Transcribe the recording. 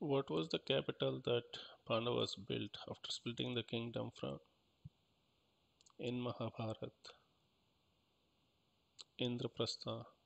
What was the capital that Pandavas built after splitting the kingdom from in Mahabharat? Indraprastha.